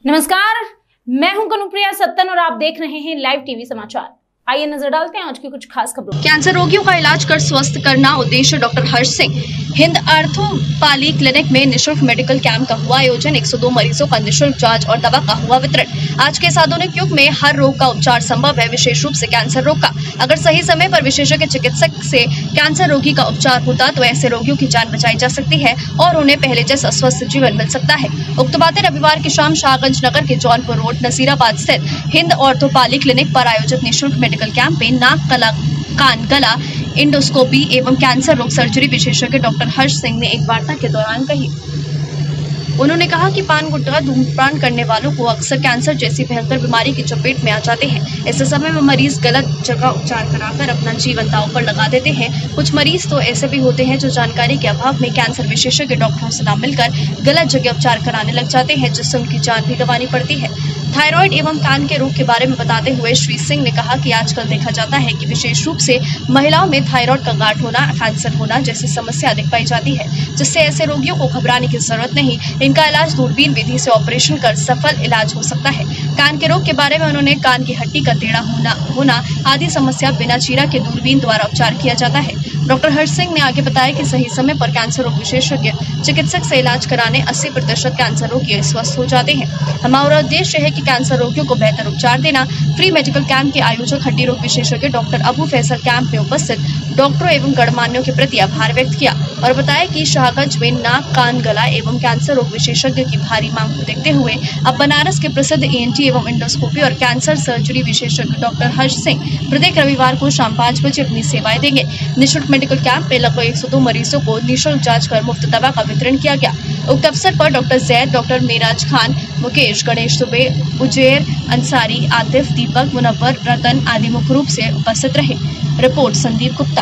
नमस्कार, मैं हूं कनुप्रिया सत्तन और आप देख रहे हैं लाइव टीवी समाचार। आइए नजर डालते हैं आज की कुछ खास खबरों। कैंसर रोगियों का इलाज कर स्वस्थ करना उद्देश्य डॉक्टर हर्ष सिंह। हिंद आर्थोपाली क्लिनिक में निशुल्क मेडिकल कैंप का हुआ आयोजन। 102 मरीजों का निशुल्क जांच और दवा का हुआ वितरण। आज के इस आधुनिक युग में हर रोग का उपचार संभव है, विशेष रूप से कैंसर रोग का। अगर सही समय पर विशेषज्ञ चिकित्सक से कैंसर रोगी का उपचार होता तो ऐसे रोगियों की जान बचाई जा सकती है और उन्हें पहले जैसा स्वस्थ जीवन मिल सकता है। उक्त बातें रविवार की शाम शाहगंज नगर के जौनपुर रोड नसीराबाद स्थित हिंद आर्थोपाली क्लिनिक पर आयोजित निशुल्क मेडिकल कैंप में नाक, कान, गला, इंडोस्कोपी एवं कैंसर रोग सर्जरी विशेषज्ञ डॉक्टर हर्ष सिंह ने एक वार्ता के दौरान कही। उन्होंने कहा कि पान गुटखा धूम्रपान करने वालों को अक्सर कैंसर जैसी भयंकर बीमारी की चपेट में आ जाते हैं। ऐसे समय में मरीज गलत जगह उपचार कराकर अपना जीवन दांव पर लगा देते हैं। कुछ मरीज तो ऐसे भी होते हैं जो जानकारी के अभाव में कैंसर विशेषज्ञ डॉक्टरों से न मिलकर गलत जगह उपचार कराने लग जाते हैं, जिससे उनकी जान भी गंवानी पड़ती है। थायराइड एवं कान के रोग के बारे में बताते हुए श्री सिंह ने कहा कि आजकल देखा जाता है कि विशेष रूप से महिलाओं में थायराइड का गांठ होना, कैंसर होना जैसी समस्या अधिक पाई जाती है, जिससे ऐसे रोगियों को घबराने की जरूरत नहीं। इनका इलाज दूरबीन विधि से ऑपरेशन कर सफल इलाज हो सकता है। कान के रोग के बारे में उन्होंने कान की हड्डी का टेढ़ा होना आदि समस्या बिना चीरा के दूरबीन द्वारा उपचार किया जाता है। डॉक्टर हर्ष सिंह ने आगे बताया कि सही समय पर कैंसर रोग विशेषज्ञ चिकित्सक से इलाज कराने 80% कैंसर रोगी स्वस्थ हो जाते हैं। हमारा उद्देश्य है कि कैंसर रोगियों को बेहतर उपचार देना। फ्री मेडिकल कैंप के आयोजक हड्डी रोग विशेषज्ञ डॉक्टर अबू फैसल कैंप में उपस्थित डॉक्टरों एवं गणमान्यों के प्रति आभार व्यक्त किया और बताया कि शाहगंज में नाक, कान, गला एवं कैंसर रोग विशेषज्ञ की भारी मांग को देखते हुए अब बनारस के प्रसिद्ध ENT एवं इंडोस्कोपी और कैंसर सर्जरी विशेषज्ञ डॉक्टर हर्ष सिंह प्रत्येक रविवार को शाम 5 बजे अपनी सेवाएं देंगे। निःशुल्क मेडिकल कैंप में लगभग 102 मरीजों को निःशुल्क जांच कर मुफ्त दवा का वितरण किया गया। उक्त अवसर पर डॉक्टर जैद, डॉक्टर मेराज खान, मुकेश, गणेश दुबे, उजैर अंसारी, आतिफ, दीपक, मुनव्वर, रतन आदि मुख्य रूप से उपस्थित रहे। रिपोर्ट संदीप गुप्ता।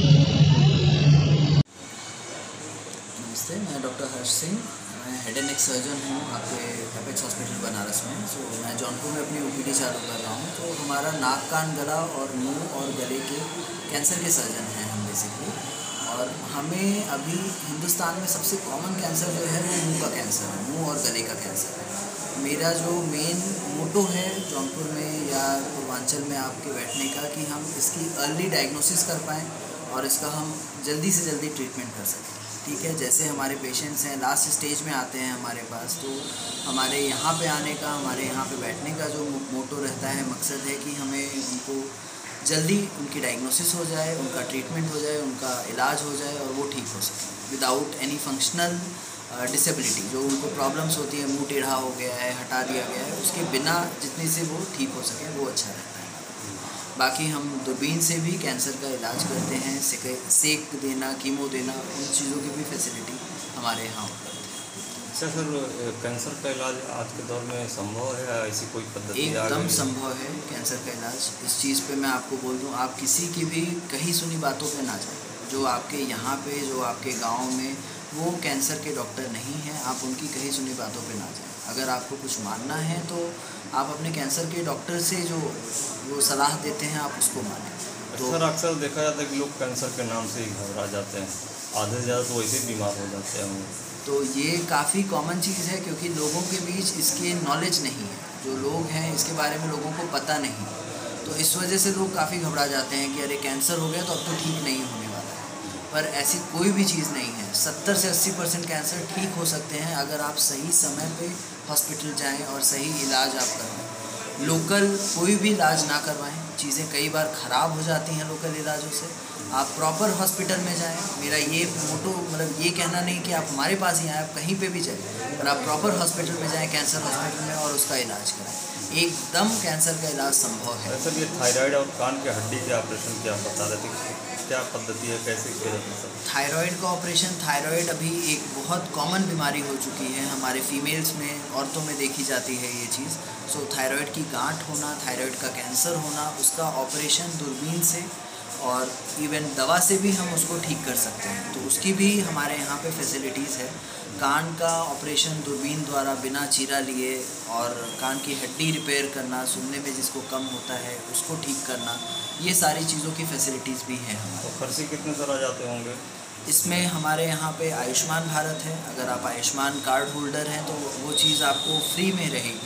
नमस्ते, मैं डॉक्टर हर्ष सिंह, मैं हेड एंड नेक सर्जन हूँ आपके एपेक्स हॉस्पिटल बनारस में। मैं जौनपुर में अपनी OPD चालू कर रहा हूँ। तो हमारा नाक, कान, गला और मुंह और गले के कैंसर के सर्जन हैं हम बेसिकली। और हमें अभी हिंदुस्तान में सबसे कॉमन कैंसर जो है वो मुंह का कैंसर है, मुंह और गले का कैंसर है। मेरा जो मेन मोटो है जौनपुर में या पूर्वांचल में आपके बैठने का कि हम इसकी अर्ली डायग्नोसिस कर पाएँ और इसका हम जल्दी से जल्दी ट्रीटमेंट कर सकें। ठीक है, जैसे हमारे पेशेंट्स हैं लास्ट स्टेज में आते हैं हमारे पास, तो हमारे यहाँ पे आने का, हमारे यहाँ पे बैठने का जो मोटो रहता है, मकसद है कि हमें उनको जल्दी उनकी डायग्नोसिस हो जाए, उनका ट्रीटमेंट हो जाए, उनका इलाज हो जाए और वो ठीक हो सके विदाउट एनी फंक्शनल डिसेबिलिटी। जो उनको प्रॉब्लम्स होती है, मुंह टेढ़ा हो गया है, हटा दिया गया है, उसके बिना जितने से वो ठीक हो सके वो अच्छा रहता है। बाकी हम दूरबीन से भी कैंसर का इलाज करते हैं, सेक देना, कीमो देना, उन चीज़ों की भी फैसिलिटी हमारे यहाँ उपलब्ध है। अच्छा सर, कैंसर का इलाज आज के दौर में संभव है या ऐसी कोई पद्धति? एकदम संभव है कैंसर का इलाज। इस चीज़ पे मैं आपको बोल दूँ, आप किसी की भी कहीं सुनी बातों पे ना जाएं। जो आपके यहाँ पे, जो आपके गांव में वो कैंसर के डॉक्टर नहीं हैं, आप उनकी कहीं सुनी बातों पे ना जाएं। अगर आपको कुछ मानना है तो आप अपने कैंसर के डॉक्टर से जो वो सलाह देते हैं आप उसको मानें। तो सर अक्सर देखा जाता है कि लोग कैंसर के नाम से ही घबरा जाते हैं, आधे से ज़्यादा तो वैसे ही बीमार हो जाते हैं। तो ये काफ़ी कॉमन चीज़ है क्योंकि लोगों के बीच इसके नॉलेज नहीं है। जो लोग हैं इसके बारे में लोगों को पता नहीं है, तो इस वजह से लोग काफ़ी घबरा जाते हैं कि अरे कैंसर हो गया तो अब तो ठीक नहीं होने वाला है। पर ऐसी कोई भी चीज़ नहीं है। 70 से 80% कैंसर ठीक हो सकते हैं अगर आप सही समय पे हॉस्पिटल जाएं और सही इलाज आप करवाएं। लोकल कोई भी इलाज ना करवाएं, चीज़ें कई बार ख़राब हो जाती हैं लोकल इलाजों से। आप प्रॉपर हॉस्पिटल में जाएं। मेरा ये मोटो मतलब ये कहना नहीं कि आप हमारे पास ही आएँ, आप कहीं पे भी जाएं, पर आप प्रॉपर हॉस्पिटल में जाएं, कैंसर हॉस्पिटल में, और उसका इलाज कराएं। एकदम कैंसर का इलाज संभव है। सर ये थायराइड और कान के हड्डी के ऑपरेशन की आप बता रहे थे, क्या पद्धति है, कैसे किया जाता है सर? थायराइड का ऑपरेशन, थायराइड अभी एक बहुत कॉमन बीमारी हो चुकी है हमारे फीमेल्स में, औरतों में देखी जाती है ये चीज़। सो थायराइड की गांठ होना, थायराइड का कैंसर होना, उसका ऑपरेशन दूरबीन से और इवन दवा से भी हम उसको ठीक कर सकते हैं। तो उसकी भी हमारे यहाँ पे फैसिलिटीज़ है। कान का ऑपरेशन दूरबीन द्वारा बिना चीरा लिए, और कान की हड्डी रिपेयर करना, सुनने में जिसको कम होता है उसको ठीक करना, ये सारी चीज़ों की फैसिलिटीज़ भी हैं हमारे। तो खर्चे कितने सर आ जाते होंगे? इसमें हमारे यहाँ पे आयुष्मान भारत है। अगर आप आयुष्मान कार्ड होल्डर हैं तो वो चीज़ आपको फ्री में रहेगी।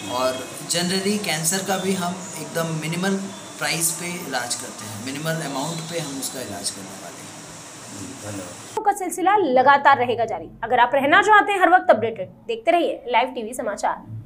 और जनरली कैंसर का भी हम एकदम मिनिमल प्राइस पे इलाज करते हैं, मिनिमल अमाउंट पे हम उसका इलाज करने वाले हैं। धन्यवाद। का सिलसिला लगातार रहेगा जारी। अगर आप रहना चाहते हैं हर वक्त अपडेटेड, देखते रहिए लाइव टीवी समाचार।